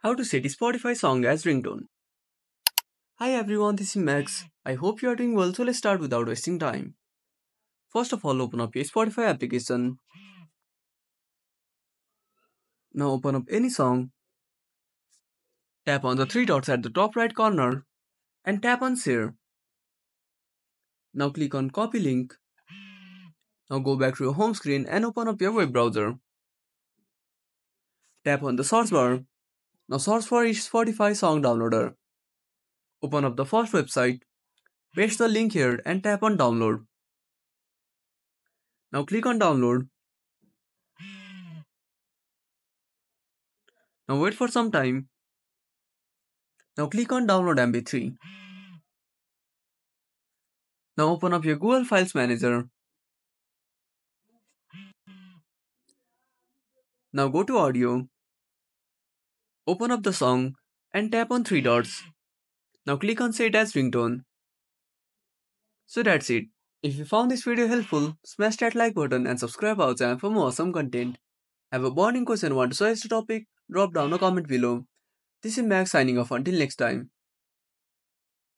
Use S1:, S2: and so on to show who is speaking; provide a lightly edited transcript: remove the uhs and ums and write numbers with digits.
S1: How to set Spotify song as ringtone. Hi everyone, this is Max. I hope you are doing well, so let's start without wasting time. First of all, open up your Spotify application. Now open up any song, tap on the three dots at the top right corner, and tap on share. Now click on copy link. Now go back to your home screen and open up your web browser. Tap on the search bar. Now search for each Spotify song downloader. Open up the first website, paste the link here and tap on download. Now click on download. Now wait for some time. Now click on download MP3. Now open up your Google Files Manager. Now go to audio, open up the song and tap on three dots. Now click on set as ringtone. So that's it. If you found this video helpful, smash that like button and subscribe our channel for more awesome content. Have a burning question, want to suggest a topic? Drop down a comment below. This is Max signing off until next time.